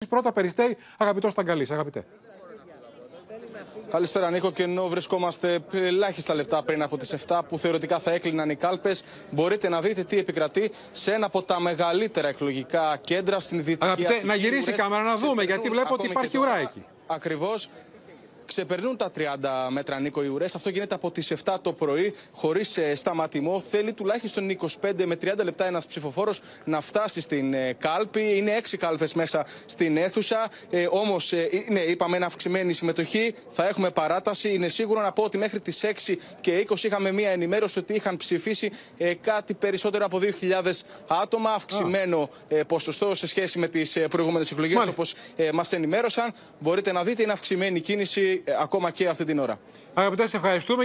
Πρώτα Περιστέρη, αγαπητός Σταγκαλής. Αγαπητέ. Καλησπέρα, Νίκο. Και ενώ βρισκόμαστε ελάχιστα λεπτά πριν από τις 7 που θεωρητικά θα έκλειναν οι κάλπες, μπορείτε να δείτε τι επικρατεί σε ένα από τα μεγαλύτερα εκλογικά κέντρα στην Δυτική Αττική. Αγαπητέ, να γυρίσει η κάμερα να δούμε, γιατί βλέπω ότι υπάρχει ουρά εκεί. Ακριβώς. Ξεπερνούν τα 30 μέτρα, Νίκο, οι ουρές. Αυτό γίνεται από τις 7 το πρωί, χωρίς σταματημό. Θέλει τουλάχιστον 25 με 30 λεπτά ένας ψηφοφόρος να φτάσει στην κάλπη. Είναι 6 κάλπες μέσα στην αίθουσα. Όμως, είπαμε, είναι αυξημένη συμμετοχή. Θα έχουμε παράταση. Είναι σίγουρο να πω ότι μέχρι τις 6 και 20 είχαμε μία ενημέρωση ότι είχαν ψηφίσει κάτι περισσότερο από 2.000 άτομα. Αυξημένο ποσοστό σε σχέση με τις προηγούμενες εκλογές, όπως μας ενημέρωσαν. Μπορείτε να δείτε, είναι αυξημένη κίνηση ακόμα και αυτή την ώρα. Αγαπητέ, σε ευχαριστούμε.